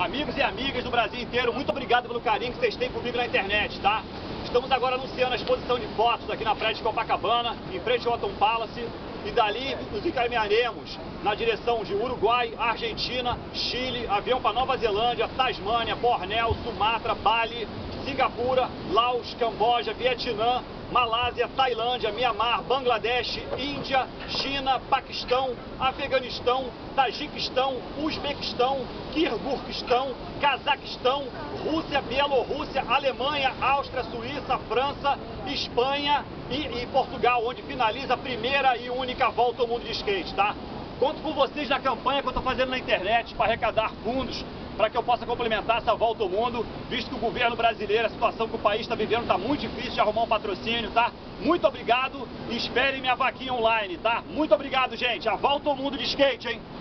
Amigos e amigas do Brasil inteiro, muito obrigado pelo carinho que vocês têm comigo na internet, tá? Estamos agora anunciando a exposição de fotos aqui na praia de Copacabana, em frente ao Autumn Palace, e dali nos encaminharemos na direção de Uruguai, Argentina, Chile, avião para Nova Zelândia, Tasmânia, Bornéu, Sumatra, Bali, Singapura, Laos, Camboja, Vietnã, Malásia, Tailândia, Mianmar, Bangladesh, Índia, China, Paquistão, Afeganistão, Tajiquistão, Uzbequistão, Quirguistão, Cazaquistão, Rússia, Bielorrússia, Alemanha, Áustria, Suíça, França, Espanha e Portugal, onde finaliza a primeira e única volta ao mundo de skate, tá? Conto com vocês na campanha que eu estou fazendo na internet para arrecadar fundos para que eu possa complementar essa volta ao mundo, visto que o governo brasileiro, a situação que o país está vivendo, está muito difícil de arrumar um patrocínio, tá? Muito obrigado e esperem minha vaquinha online, tá? Muito obrigado, gente. A volta ao mundo de skate, hein?